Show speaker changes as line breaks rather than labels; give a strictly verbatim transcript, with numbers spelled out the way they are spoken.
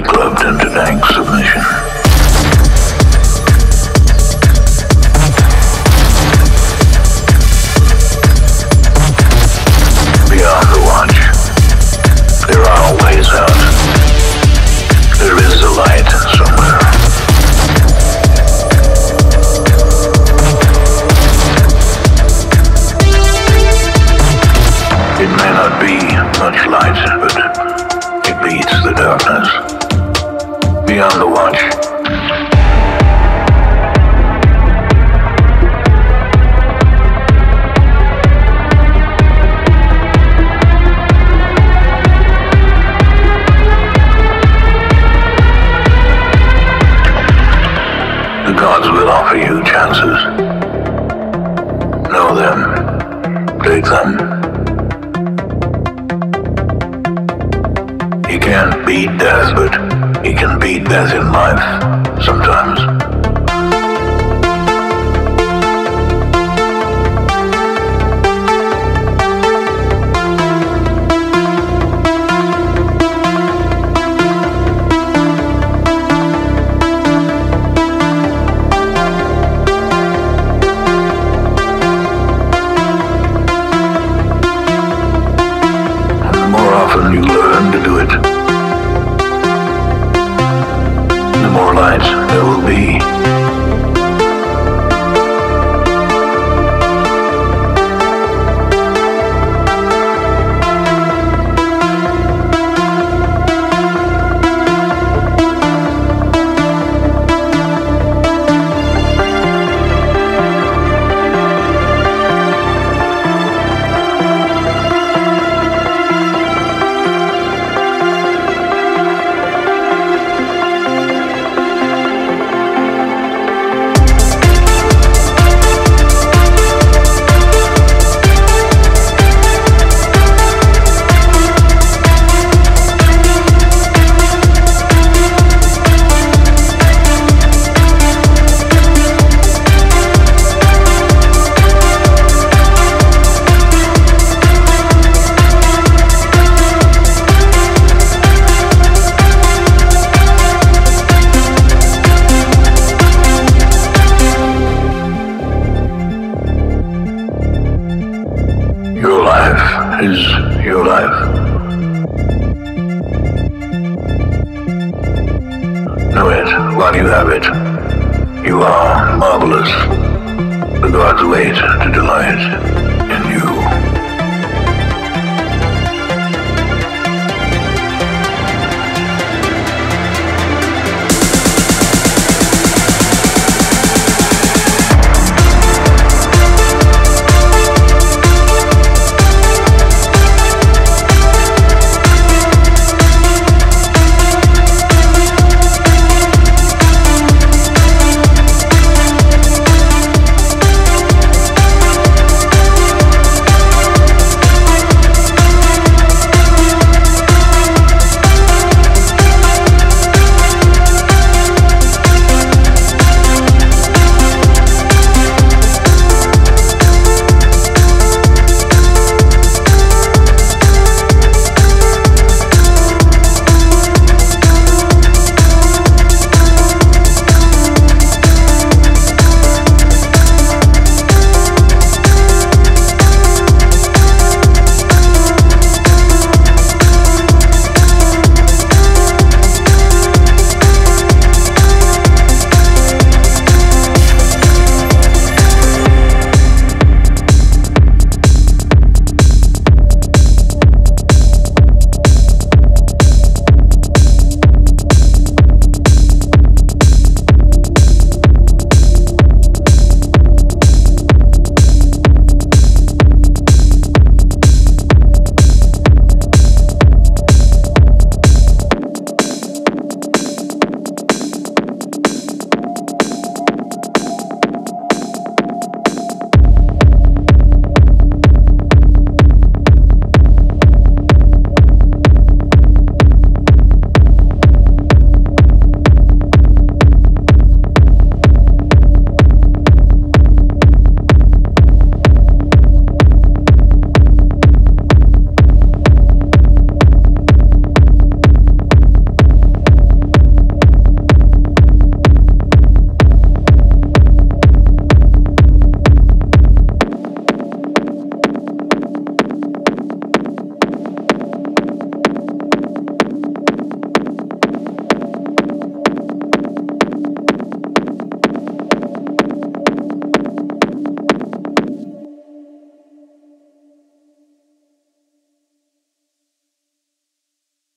clubbed into dank submission. Beyond the watch, there are ways out. There is a light somewhere. It may not be much light, but it beats the darkness. Beyond the watch. The gods will offer you chances. Know them. Take them. He can't beat death, but he can beat death in life, sometimes. And the more often you learn to do it, the more light there will be. Your life is your life. Know it while you have it. You are marvelous. The gods wait to delight.